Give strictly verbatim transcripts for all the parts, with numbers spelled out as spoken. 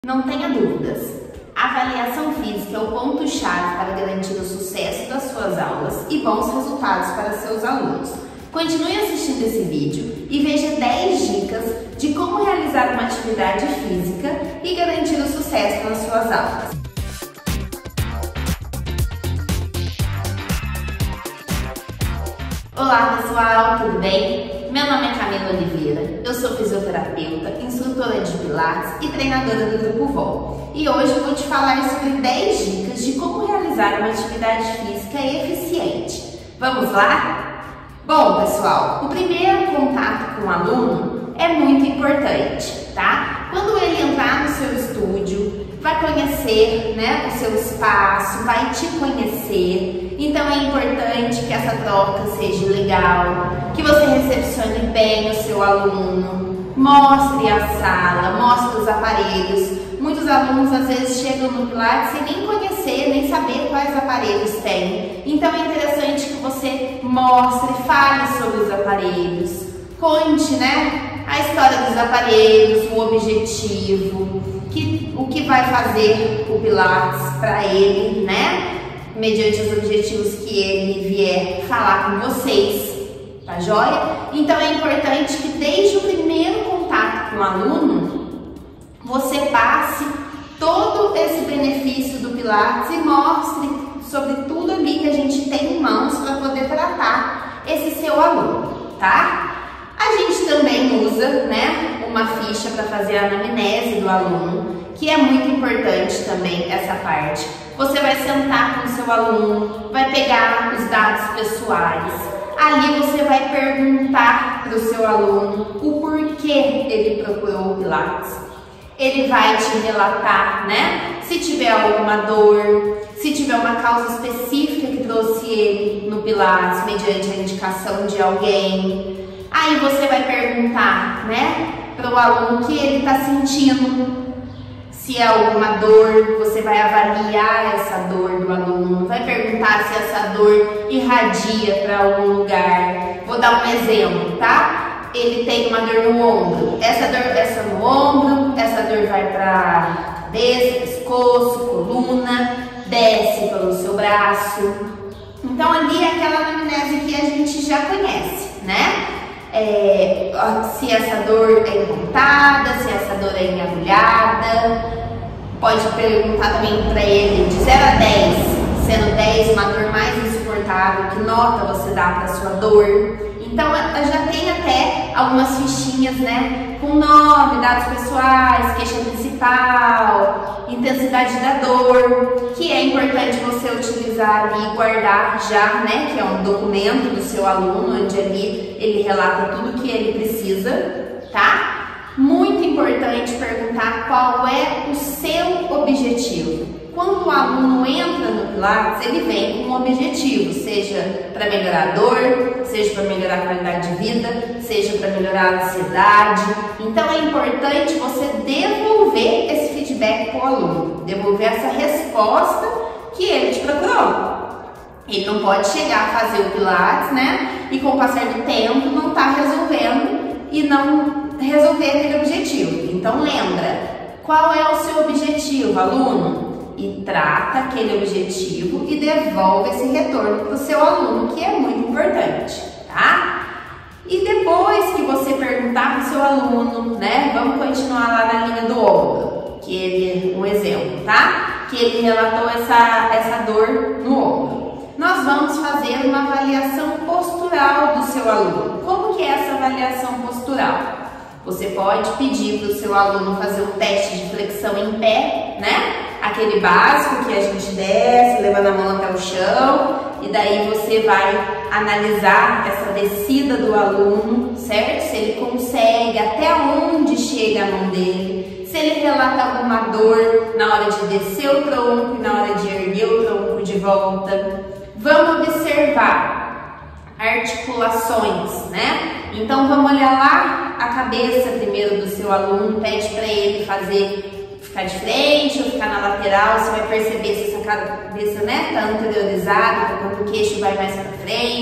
Não tenha dúvidas, a avaliação física é o ponto-chave para garantir o sucesso das suas aulas e bons resultados para seus alunos. Continue assistindo esse vídeo e veja dez dicas de como realizar uma atividade física e garantir o sucesso nas suas aulas. Olá pessoal, tudo bem? Meu nome é Camila Oliveira, eu sou fisioterapeuta, instrutora de Pilates e treinadora do Grupo Vol. E hoje eu vou te falar sobre dez dicas de como realizar uma atividade física eficiente. Vamos lá? Bom pessoal, o primeiro contato com o aluno é muito importante, tá? Quando ele entrar no seu estúdio, vai conhecer, né, o seu espaço, vai te conhecer. Então é importante que essa troca seja legal, que você recepcione bem o seu aluno, mostre a sala, mostre os aparelhos. Muitos alunos às vezes chegam no Pilates sem nem conhecer, nem saber quais aparelhos tem. Então é interessante que você mostre, fale sobre os aparelhos, conte, né, a história dos aparelhos, o objetivo, que, o que vai fazer o Pilates para ele, né? Mediante os objetivos que ele vier falar com vocês, tá joia? Então é importante que desde o primeiro contato com o aluno, você passe todo esse benefício do Pilates e mostre sobre tudo ali que a gente tem em mãos para poder tratar esse seu aluno, tá? A gente também usa, né, uma ficha para fazer a anamnese do aluno, que é muito importante também essa parte. Você vai sentar com o seu aluno, vai pegar os dados pessoais. Ali você vai perguntar para o seu aluno o porquê ele procurou o Pilates. Ele vai te relatar, né? Se tiver alguma dor, se tiver uma causa específica que trouxe ele no Pilates, mediante a indicação de alguém. Aí você vai perguntar, né, para o aluno o que ele está sentindo. Se é alguma dor, você vai avaliar essa dor do aluno, vai perguntar se essa dor irradia para algum lugar. Vou dar um exemplo, tá? Ele tem uma dor no ombro, essa dor essa no ombro, essa dor vai para cabeça, pescoço, coluna, desce pelo seu braço. Então ali é aquela anamnese que a gente já conhece, né? É, se essa dor é encontrada, se essa dor é enagulhada. Pode perguntar também para ele de zero a dez, sendo dez uma dor mais insuportável, que nota você dá para sua dor. Então já tem até algumas fichinhas, né, com nome, dados pessoais, queixa principal, intensidade da dor, que é importante você utilizar ali e guardar já, né, que é um documento do seu aluno, onde ali ele relata tudo que ele precisa, tá? Muito importante perguntar qual é o seu objetivo. Quando o aluno entra no Pilates, ele vem com um objetivo, seja para melhorar a dor, seja para melhorar a qualidade de vida, seja para melhorar a ansiedade. Então é importante você devolver esse feedback para o aluno, devolver essa resposta que ele te procurou. Ele não pode chegar a fazer o Pilates, né, e com o passar do tempo não está resolvendo e não resolver aquele objetivo. Então lembra, qual é o seu objetivo, aluno? E trata aquele objetivo e devolve esse retorno para o seu aluno, que é muito importante, tá? E depois que você perguntar para o seu aluno, né, vamos continuar lá na linha do ombro, que ele, um exemplo, tá? Que ele relatou essa, essa dor no ombro. Nós vamos fazer uma avaliação postural do seu aluno. Como que é essa avaliação postural? Você pode pedir para o seu aluno fazer um teste de flexão em pé, né? Aquele básico que a gente desce, levando a mão até o chão, e daí você vai analisar essa descida do aluno, certo? Se ele consegue, até onde chega a mão dele, se ele relata alguma dor na hora de descer o tronco e na hora de erguer o tronco de volta. Vamos observar articulações, né? Então vamos olhar lá a cabeça primeiro do seu aluno, pede para ele fazer, ficar de frente ou ficar na lateral. Você vai perceber se essa cabeça, né, tá anteriorizada, quando o queixo vai mais para frente,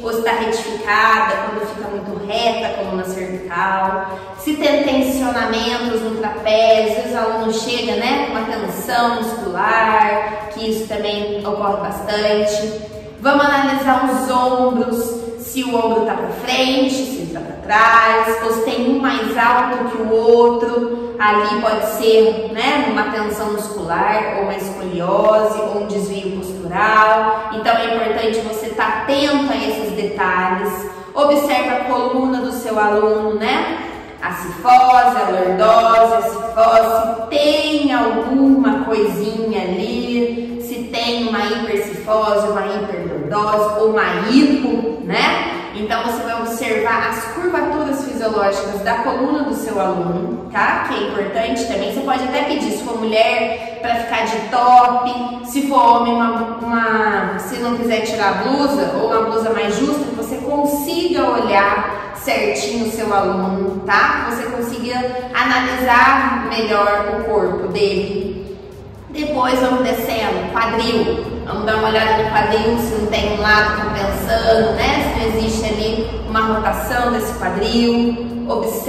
ou se está retificada, quando fica muito reta a coluna cervical, se tem tensionamentos no trapézio, às vezes o aluno chega, né, com uma tensão muscular, que isso também ocorre bastante. Vamos analisar os ombros, se o ombro está para frente, se ele está para trás, ou se tem um mais alto que o outro. Ali pode ser, né, uma tensão muscular, ou uma escoliose, ou um desvio postural. Então é importante você estar atento a esses detalhes. Observe a coluna do seu aluno, né? A cifose, a lordose, a cifose, se tem alguma coisinha ali, se tem uma hipercifose, uma hiperlordose ou uma hipo, né? Então você vai observar as curvaturas fisiológicas da coluna do seu aluno, tá? Que é importante também. Você pode até pedir, se for mulher, para ficar de top, se for homem, uma, uma, se não quiser tirar a blusa, ou uma blusa mais justa, que você consiga olhar certinho o seu aluno, tá? Que você consiga analisar melhor o corpo dele. Depois vamos descendo, quadril. Vamos dar uma olhada no quadril, se não tem um lado compensando, né? Se não existe ali uma rotação desse quadril.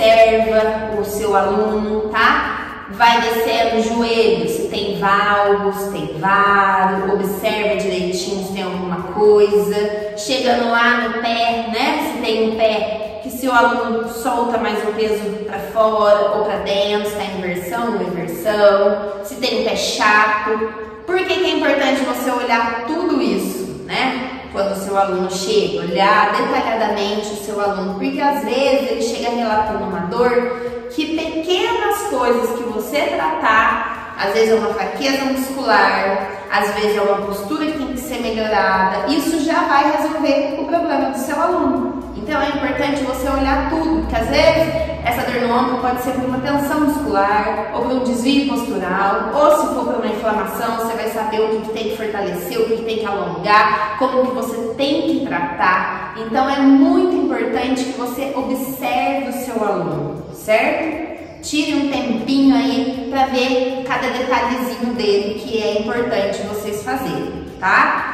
Observa o seu aluno, tá? Vai descendo o joelho, se tem valgo, se tem varo. Observa direitinho se tem alguma coisa. Chegando lá no pé, né? Se tem um pé que se o aluno solta mais o peso para fora ou para dentro, se está em inversão ou inversão. Se tem um pé chato. Por que que é importante você olhar tudo isso, né? Quando o seu aluno chega, olhar detalhadamente o seu aluno, porque às vezes ele chega relatando uma dor que pequenas coisas que você tratar, às vezes é uma fraqueza muscular, às vezes é uma postura que tem que ser melhorada, isso já vai resolver o problema do seu aluno. Então é importante você olhar tudo, porque às vezes essa dor no ombro pode ser por uma tensão muscular, ou por um desvio postural, ou se for por uma inflamação, você vai saber o que, que tem que fortalecer, o que, que tem que alongar, como que você tem que tratar. Então é muito importante que você observe o seu aluno, certo? Tire um tempinho aí para ver cada detalhezinho dele, que é importante vocês fazerem, tá?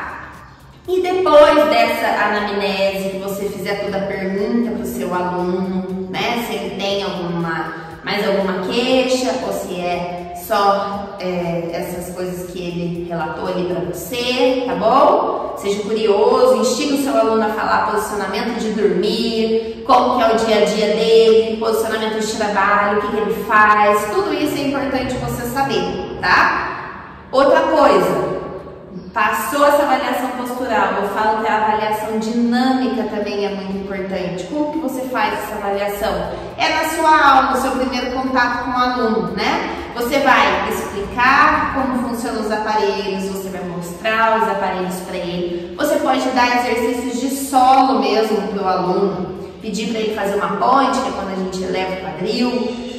E depois dessa anamnese, que você fizer toda a pergunta para o seu aluno, né? Se ele tem alguma, mais alguma queixa, ou se é só é, essas coisas que ele relatou ali para você, tá bom? Seja curioso, instiga o seu aluno a falar posicionamento de dormir, como que é o dia a dia dele, posicionamento de trabalho, o que, que ele faz, tudo isso é importante você saber, tá? Outra coisa, passou essa avaliação postural, eu falo que a avaliação dinâmica também é muito importante. Como que você faz essa avaliação? É na sua aula, no seu primeiro contato com o aluno, né? Você vai explicar como funcionam os aparelhos, você vai mostrar os aparelhos para ele. Você pode dar exercícios de solo mesmo para o aluno, pedir para ele fazer uma ponte, que é quando a gente eleva o quadril.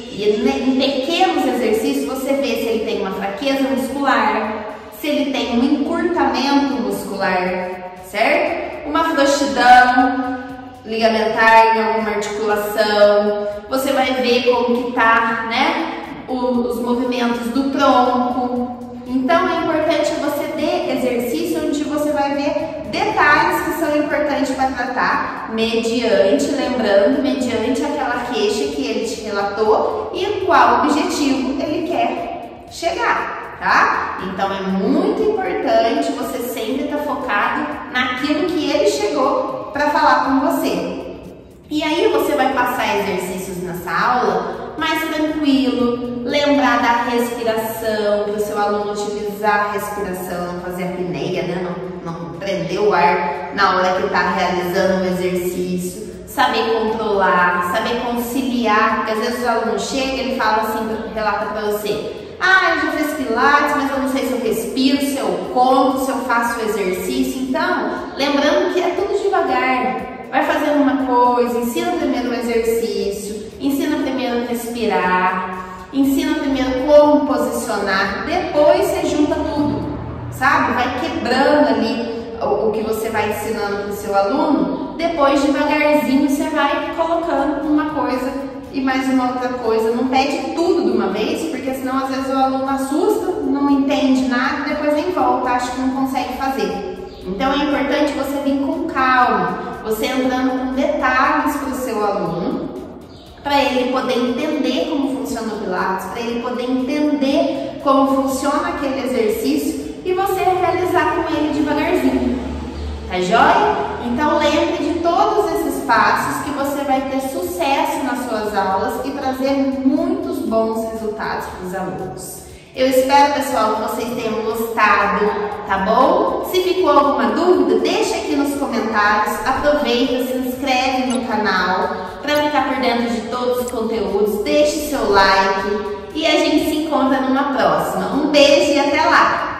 E em pequenos exercícios você vê se ele tem uma fraqueza muscular, se ele tem um encurtamento muscular, certo? Uma frouxidão ligamentar em alguma articulação. Você vai ver como que tá, né, os movimentos do tronco. Então é importante você ter exercício onde você vai ver detalhes que são importantes para tratar, mediante, lembrando, mediante aquela queixa que ele te relatou e qual objetivo ele quer chegar. Tá? Então é muito importante você sempre estar focado naquilo que ele chegou para falar com você. E aí você vai passar exercícios nessa aula mais tranquilo, lembrar da respiração, para o seu aluno utilizar a respiração, não fazer a apneia, né? não, não prender o ar na hora que está realizando o exercício. Saber controlar, saber conciliar, porque às vezes o aluno chega e ele fala assim, relata para você: ah, eu já fiz pilates, mas eu não sei se eu respiro, se eu conto, se eu faço o exercício. Então, lembrando que é tudo devagar. Vai fazendo uma coisa, ensina primeiro o exercício, ensina primeiro a respirar, ensina primeiro como posicionar, depois você junta tudo, sabe? Vai quebrando ali o, o que você vai ensinando para o seu aluno, depois devagarzinho você vai colocando uma coisa e mais uma outra coisa. Não pede tudo de uma vez, porque senão às vezes o aluno assusta, não entende nada e depois nem volta, acha que não consegue fazer. Então é importante você vir com calma, você entrando com detalhes para o seu aluno, para ele poder entender como funciona o Pilates, para ele poder entender como funciona aquele exercício e você realizar com ele devagarzinho. Tá joia? Então lembre de todos esses passos que você vai ter sucesso nas suas aulas e trazer muitos bons resultados para os alunos. Eu espero, pessoal, que vocês tenham gostado, tá bom? Se ficou alguma dúvida, deixa aqui nos comentários, aproveita, se inscreve no canal para ficar por dentro de todos os conteúdos, deixe seu like e a gente se encontra numa próxima. Um beijo e até lá!